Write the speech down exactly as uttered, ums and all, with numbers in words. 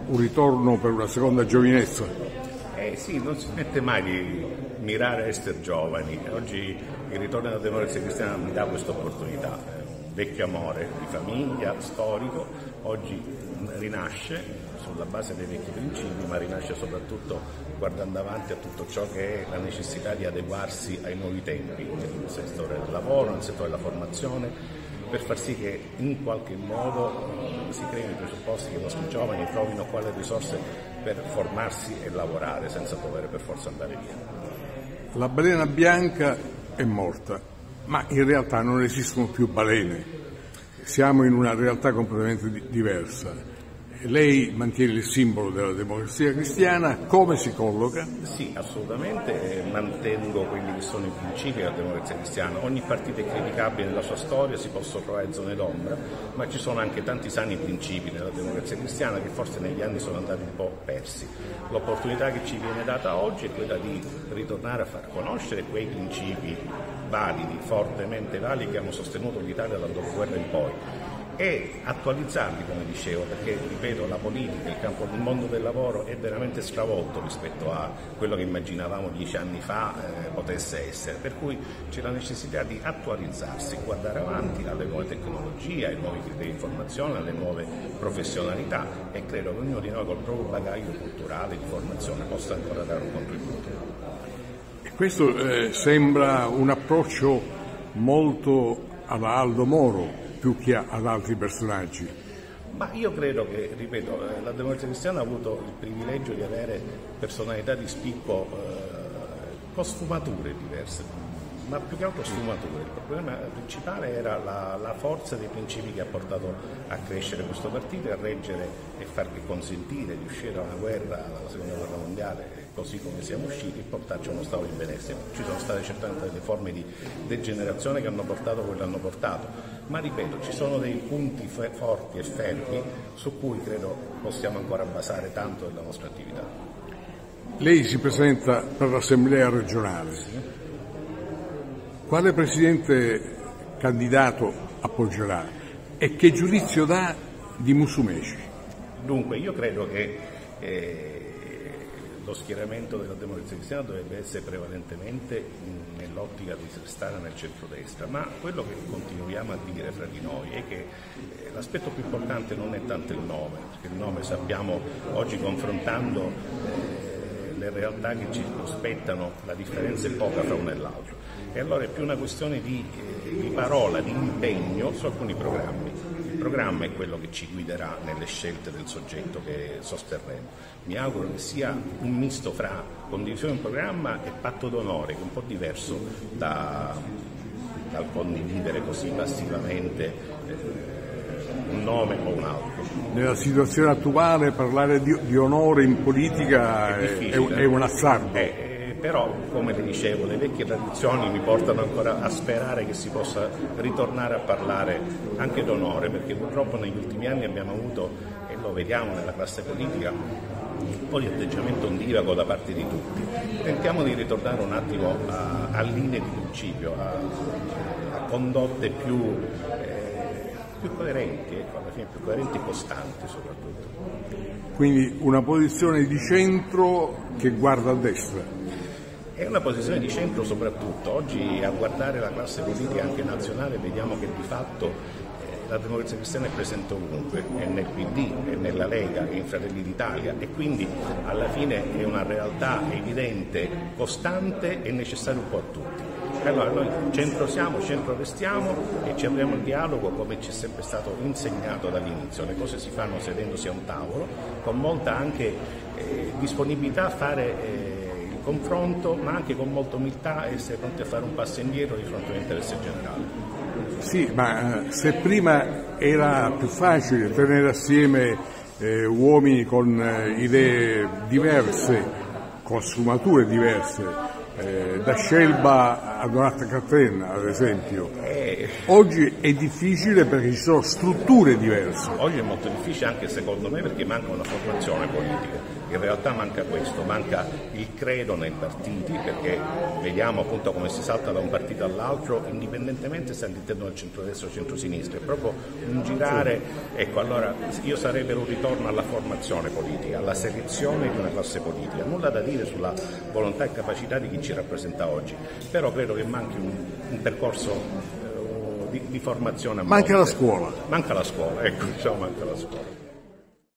un ritorno per una seconda giovinezza? Eh sì, non si smette mai di mirare a essere giovani. Oggi il ritorno della Democrazia Cristiana mi dà questa opportunità. Un vecchio amore di famiglia, storico, oggi rinasce sulla base dei vecchi principi, ma rinasce soprattutto guardando avanti a tutto ciò che è la necessità di adeguarsi ai nuovi tempi nel settore del lavoro, nel settore della formazione, per far sì che in qualche modo si creino i presupposti che i nostri giovani trovino quale risorse per formarsi e lavorare senza dover per forza andare via. La balena bianca è morta, ma in realtà non esistono più balene, siamo in una realtà completamente diversa. Lei mantiene il simbolo della Democrazia Cristiana, come si colloca? Sì, assolutamente, mantengo quelli che sono i principi della Democrazia Cristiana. Ogni partito è criticabile nella sua storia, si possono trovare zone d'ombra, ma ci sono anche tanti sani principi nella Democrazia Cristiana che forse negli anni sono andati un po' persi. L'opportunità che ci viene data oggi è quella di ritornare a far conoscere quei principi validi, fortemente validi, che hanno sostenuto l'Italia dal dopoguerra in poi, e attualizzarli, come dicevo, perché, ripeto, la politica, il campo del mondo del lavoro è veramente stravolto rispetto a quello che immaginavamo dieci anni fa eh, potesse essere, per cui c'è la necessità di attualizzarsi, guardare avanti alle nuove tecnologie, ai nuovi criteri di informazione, alle nuove professionalità, e credo che ognuno di noi col proprio bagaglio culturale di formazione possa ancora dare un contributo. E questo eh, sembra un approccio molto alla Aldo Moro, più che ad altri personaggi. Ma io credo che, ripeto, la Democrazia Cristiana ha avuto il privilegio di avere personalità di spicco eh, con sfumature diverse, ma più che altro sfumature. Il problema principale era la, la forza dei principi che ha portato a crescere questo partito e a reggere e farvi consentire di uscire da una guerra, dalla seconda guerra mondiale, così come siamo usciti, e portarci a uno stato di benessere. Ci sono state certamente delle forme di degenerazione che hanno portato quello che hanno portato, ma ripeto, ci sono dei punti forti e fermi su cui credo possiamo ancora basare tanto della nostra attività. Lei si presenta per l'Assemblea regionale. Sì. Quale presidente candidato appoggerà e che giudizio dà di Musumeci? Dunque, io credo che eh, lo schieramento della Democrazia Cristiana dovrebbe essere prevalentemente nell'ottica di stare nel centrodestra, ma quello che continuiamo a dire fra di noi è che eh, l'aspetto più importante non è tanto il nome, perché il nome sappiamo oggi, confrontando eh, le realtà che ci prospettano, la differenza è poca fra uno e l'altro, e allora è più una questione di, eh, di parola, di impegno su alcuni programmi. Il programma è quello che ci guiderà nelle scelte del soggetto che sosterremo. Mi auguro che sia un misto fra condivisione di un programma e patto d'onore, che è un po' diverso da, dal condividere così passivamente eh, un nome o un altro. Nella situazione attuale parlare di, di onore in politica è, è, è un azzardo. Eh, Però, come le dicevo, le vecchie tradizioni mi portano ancora a sperare che si possa ritornare a parlare anche d'onore, perché purtroppo negli ultimi anni abbiamo avuto, e lo vediamo nella classe politica, un po' di atteggiamento ondivago da parte di tutti. Tentiamo di ritornare un attimo a, a linee di principio, a, a condotte più, eh, più coerenti, ecco, alla fine più coerenti e costanti soprattutto. Quindi una posizione di centro che guarda a destra. È una posizione di centro soprattutto. Oggi, a guardare la classe politica anche nazionale, vediamo che di fatto eh, la Democrazia Cristiana è presente ovunque, è nel P D, è nella Lega, è in Fratelli d'Italia, e quindi alla fine è una realtà evidente, costante e necessaria un po' a tutti. Allora noi centro siamo, centro restiamo e ci apriamo il dialogo come ci è sempre stato insegnato dall'inizio. Le cose si fanno sedendosi a un tavolo, con molta anche eh, disponibilità a fare eh, confronto, ma anche con molta umiltà, essere pronti a fare un passo indietro di fronte all'interesse generale. Sì, ma se prima era più facile tenere assieme eh, uomini con eh, idee diverse, con sfumature diverse, eh, da Scelba Adorat Catena, ad esempio. Eh, Oggi è difficile perché ci sono strutture diverse. Oggi è molto difficile anche secondo me perché manca una formazione politica. In realtà manca questo, manca il credo nei partiti, perché vediamo appunto come si salta da un partito all'altro indipendentemente se all'interno del centrodestra o centrosinistra, è proprio un girare, ecco, allora io sarei per un ritorno alla formazione politica, alla selezione di una classe politica, nulla da dire sulla volontà e capacità di chi ci rappresenta oggi, però credo che manchi un, un percorso eh, di, di formazione a Manca monte. la scuola. Manca la scuola, ecco, diciamo manca la scuola.